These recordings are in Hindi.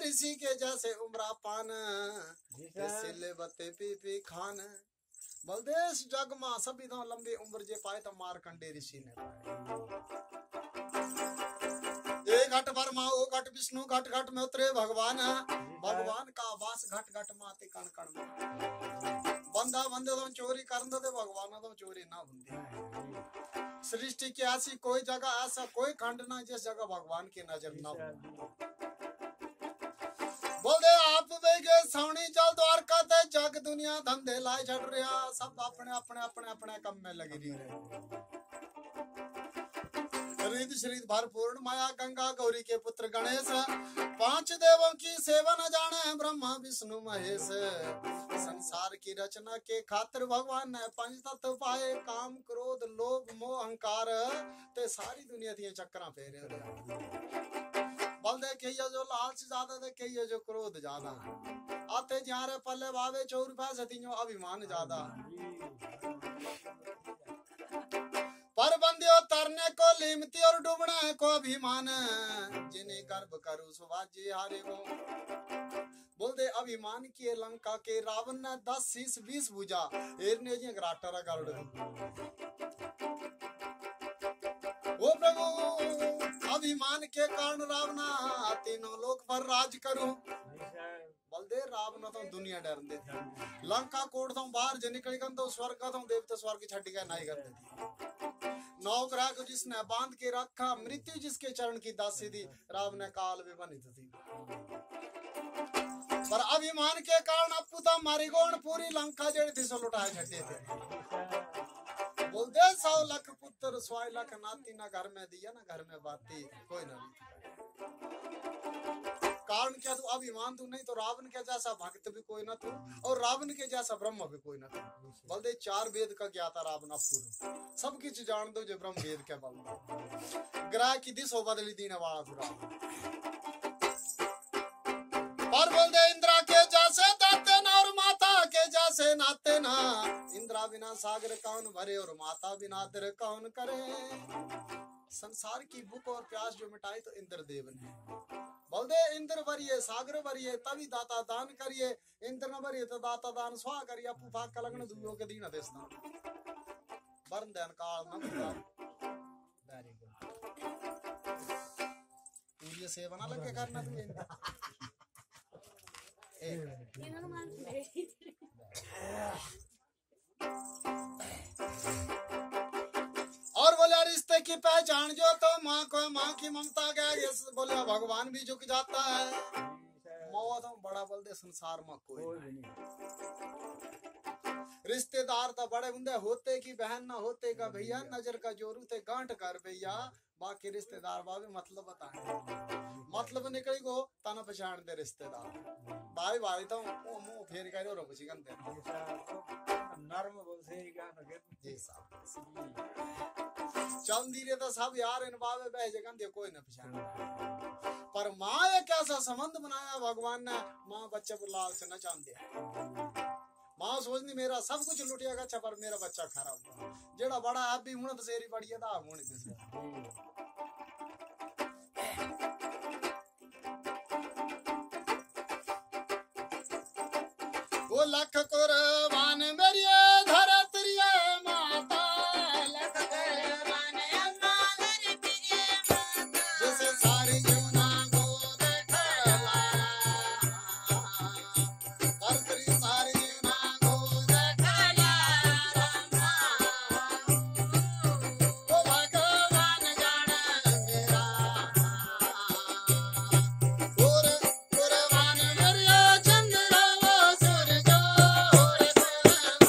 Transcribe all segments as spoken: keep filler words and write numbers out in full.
ऋषि के जैसे उम्रा पान सिले बत्ते पी पी खान। बलदेश जग मां सभी तो लंबी उम्र जे पाए तो मारकंडे ऋषि ने पाए। ए घट ब्रह्मा ओ घट विष्णु घट घट में उतरे भगवान। भगवान का वास घट घट माते कण कण में। बंदा बंदे तो चोरी कर दे भगवान तो चोरी ना बंदे। सृष्टि की ऐसी कोई जगह ऐसा कोई खंड ना जिस जगह भगवान की नजर ना हो। बोले आप बेगे सौनी चल द्वारका ते जग दुनिया धंधे लाए छड़ रहा सब अपने अपने अपने अपने कम में लगी रही। रिद श्रीद भरपूर्ण माया गंगा गौरी के पुत्र गणेश। पांच देवों की सेवा न जाने ब्रह्मा विष्णु महेश। संसार की रचना के खातिर भगवान ने पंच तत्व पाए काम क्रोध लोभ मोह अहंकार ते सारी दुनिया थी चक्कर फेरे। बल दे के जो लालच ज्यादा दे के जो क्रोध ज्यादा आते जारे पल्ले बावे चौर पैसे तीनों अभिमान ज्यादा। पर बंदियों तरने को लीमती और डूबने को अभिमान जिन्हें गर्भ करूं सुभाजी हारे वो। बोल दे अभिमान किए लंका के रावण ने दस शीश बीस भुजा एरने जी ग्राटर कर वो प्रभु अभिमान के कारण रावणा तीनों लोक पर राज करूं। बलदे रावण तो दुनिया डर दे लंका कोट तो बाहर जो निकल गन तो स्वर्ग तो देवता स्वर्ग छड़ के नहीं करते थी। नौ ग्रह को जिसने बांध के रखा मृत्यु जिसके चरण की दासी थी राव ने काल भी बनी थी। पर अभिमान के कारण अपू तो मारी गोण पूरी लंका जड़ी थी सो लुटाए छटे थे। बोलते सौ लाख पुत्र सौ लाख नाती ना घर में दिया ना घर में बाती कोई ना कारण क्या तू अभिमान तू नहीं तो रावण के जैसा भक्त भी कोई ना तू और रावण के जैसा ब्रह्म भी कोई ना तू। बलदे चार वेद का ज्ञाता रावण पूरा सब कुछ जान दो जो ब्रह्म वेद के बल ग्रह की दिशा बदली दीने वाला तू रावण। पर बोलदे इंद्रा के जैसे दाते ना और माता के जैसे नाते ना इंद्रा बिना सागर कौन भरे और माता बिना दर कौन करे। संसार की भूख और प्यास जो मिटाई तो इंद्र देव ने। बोलदे इंद्र भरिए सागर भरिए तभी दाता दान करिए इंद्र न भरिए तो दाता दान स्वा करिए अपू भाग का लगन दुयो के दीन देसना वर्ण दैन काल न पूरा। वेरी गुड तू ये सेवा ना लगे करना तू और बोले रिश्ते की पहचान जो तो माँ को माँ की ममता क्या बोले भगवान भी झुक जाता है। मौत बड़ा बोल दे संसार में कोई रिश्तेदार तो बड़े बंदे होते की बहन ना होते का भैया नजर का जोरू थे गांठ कर भैया बाकी रिश्तेदार बाबे मतलब बताए मतलब निकली को तना पहचान दे रिश्तेदार भाई भाई तो मुंह फेर कर और कुछ गंदे नरम बोलसे जी साहब चल धीरे तो सब यार इन बाबे बह गंदे कोई ना पहचान। पर माँ एक ऐसा संबंध बनाया भगवान ने माँ बच्चे को लाल से न चांद दिया। माँ सोचनी मेरा सब कुछ लुटिया अच्छा पर मेरा बच्चा खराब हुआ जेड़ा बड़ा आप भी मुड़ सेरी बढ़िया था मुड़ वो लख कुर्बान मेरी धरती माता लख कुर्बान अम्मा धरती माता जैसे सारी जमुना गोद खला धरती सारी जमुना गोद खला वो भगवान जाने मेरा और कुर्बान मेरी चंद्र वो सूरज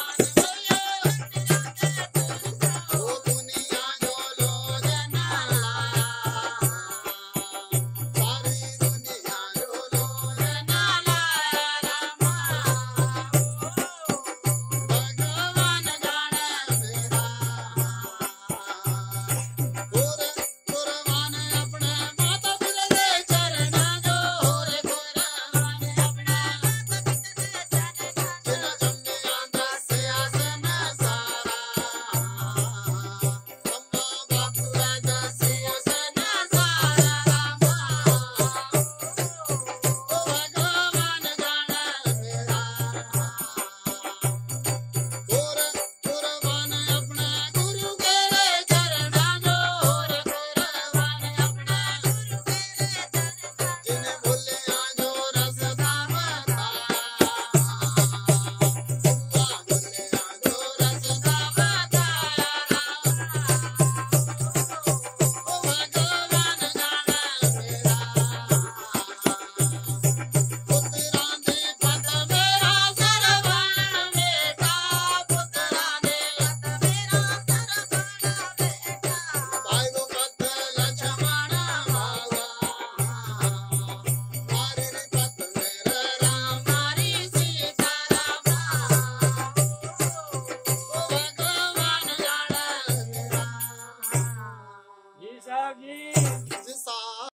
की जिसा